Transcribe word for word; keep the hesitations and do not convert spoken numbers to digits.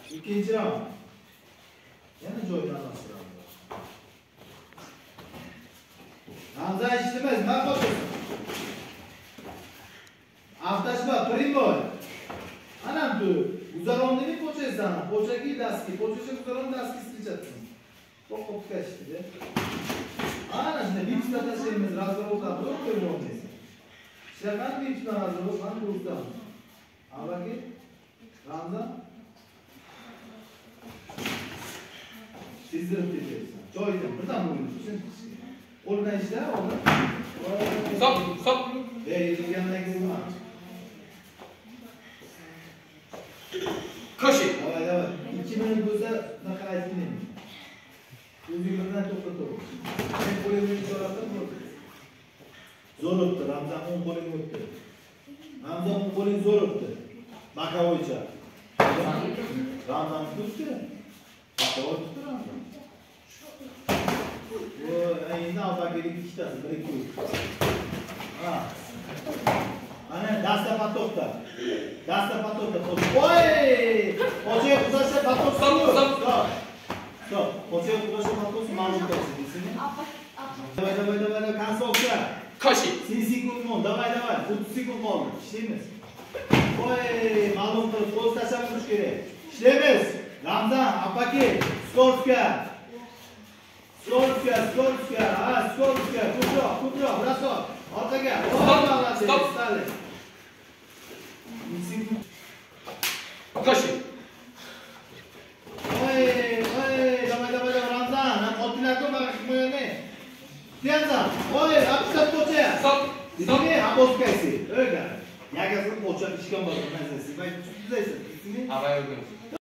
İkinci round. Yana joydan alıştıralım. Hamza işlemez. Ne yapıyorsun? Avtaşma, primo. Anam tu. Uzaron değil mi poçayı sana? Poçaki daski. Poçayı uzaron daski sıçatsın. Çok kopuk açtı. Ana şimdi bir üstada şeyimiz razı oldu. Yok böyle olmayız. Şakan bir üstada razı oldu. Hani bu ustam. Ama ki Ramza sizdirip gidiyorsun. Çoğuyken buradan mı oynuyorsun? Oradan işte oradan. Stop, stop. Eee yanına girme. Koşu. Davay davay. İki minut gözde ne kadar etkinliğim. Gözü birden toplatalım. Ben koyunu çoğalttım mı? Zor öptü. Ramza on koyunu öptü. Ramza on koyunu zor öptü. Baka oyca. Ramzan tuttu. Baka oy tuttu Ramzan. O yine alta gelip iki tane böyle koy. Ha. Ana dasta patokta. Dasta patokta. Oy! Hoca kuzasa patok. Stop, stop. Stop. Stop. Hoca kuzasa patok malum olsun. Давай, давай, давай, давай, концовка. Koşu. семь секунд мол, давай, давай. отuz sekund qoldi. İşlaymiz. Oy, ma'lum qilib qo'l tashlamish kerak. İşlaymiz. Ramzan, apaki, Skorska. Skorska, Skorska, ha, Skorska. Ko'proq, ko'proq, raso. Orqaga. Stop, stop. Koşu. Oy, oy, давай, давай, давай, Ramzan. Ham otlarga bag'ishmayni. Tienza, oy, apsa po'cha. Stop, stop. Dime, aposkaysi. Öyle. Yagasini po'cha ishgan bo'lgan narsasi. Bay, tuzaysiz. Havaya uygun.